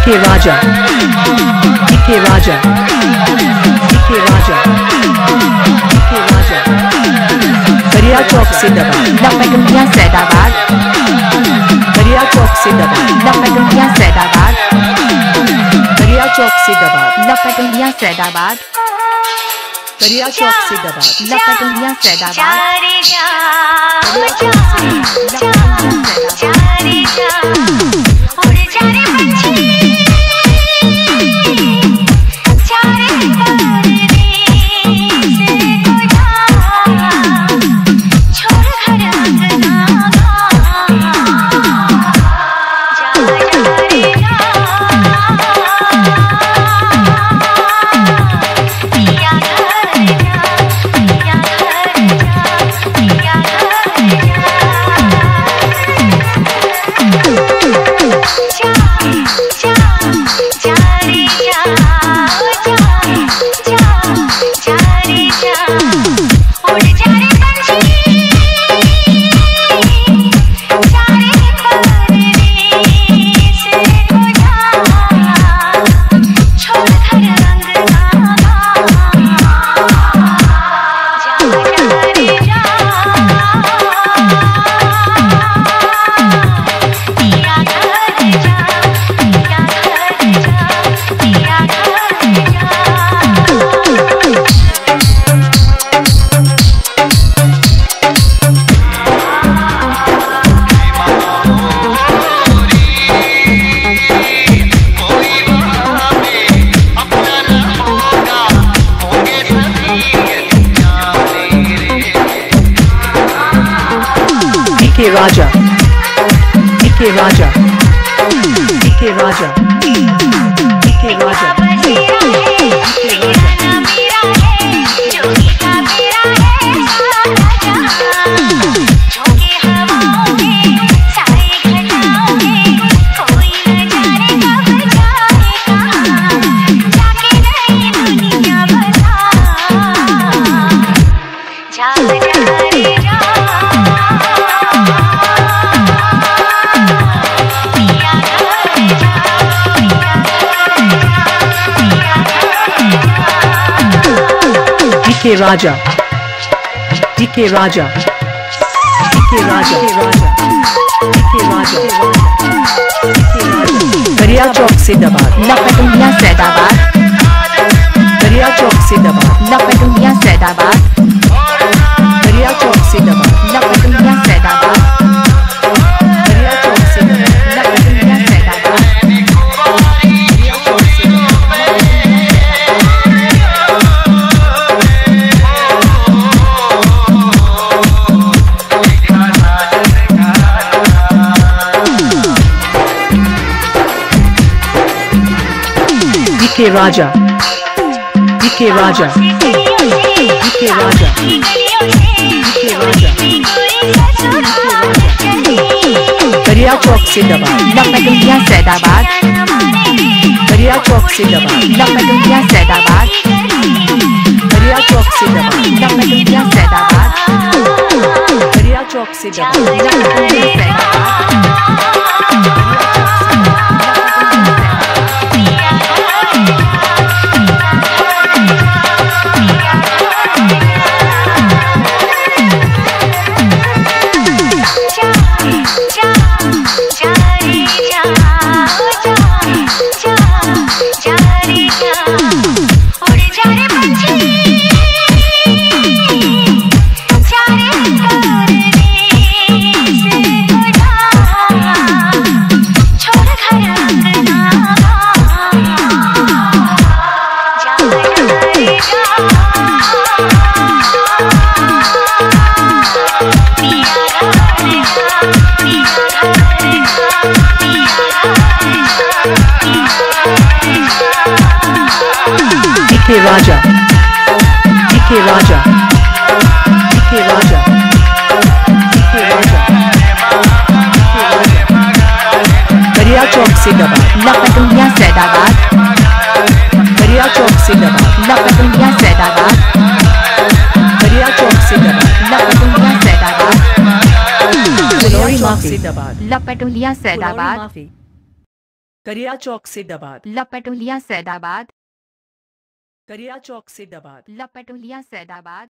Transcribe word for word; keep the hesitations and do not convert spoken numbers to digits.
DK Raja, DK Raja, DK Raja, DK Raja. Dariya Chowk से दबा लपटुनिया सैदाबाद, दरिया चौक से दबा लपटुनिया सैदाबाद, दरिया चौक से दबा लपटुनिया सैदाबाद, दरिया चौक से दबा लपटुनिया सैदाबाद, जारे जा लपटुनिया सैदाबाद। जारे जा उड़ जा रे पंछी जारे परदेस को जा छोड़ घर अंगना जा जा रे जा पिया घर जा पिया घर जा पिया घर जा जा जा रे जा जा जा जा रे जा उड़ जा रे पंछी जा रे परदेस को जा छोड़ घर अंगना जा जा रे जा पिया घर जा पिया घर जा पिया घर जा DK Raja, DK Raja, DK Raja, DK Raja. DK Raja, DK Raja, DK Raja, DK Raja, DK Raja. Dariya Chowk से दबा लपटुनिया सैदाबाद, दरिया चौक से दबा लपटुनिया सैदाबाद, दरिया चौक से दबा लपटुनिया सैदाबाद, दरिया चौक से दबा लपटुनिया Saidabad. DK Raja, DK Raja, DK Raja, DK Raja. Dariya Chowk से दबा लपटुनिया सैदाबाद, दरिया चौक से दबा लपटुनिया सैदाबाद, दरिया चौक से दबा लपटुनिया सैदाबाद, दरिया चौक से दबा लपटुनिया Saidabad. DK Raja, DK Raja, DK Raja, DK Raja, DK Raja. Dariya Chowk से दबा लपटुनिया सैदाबाद, दरिया चौक से दबा लपटुनिया सैदाबाद, दरिया चौक से दबा लपटुनिया सैदाबाद, दरिया चौक से दबा लपटुनिया सैदाबाद। करिया चौक सिदाबाद, लपटोलिया सैदाबाद, करिया चौक सिदाबाद, लपटोलिया सैदाबाद,